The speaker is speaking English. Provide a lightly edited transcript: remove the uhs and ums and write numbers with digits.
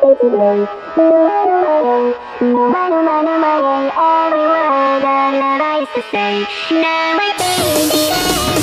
Every word I never used to say. Now I think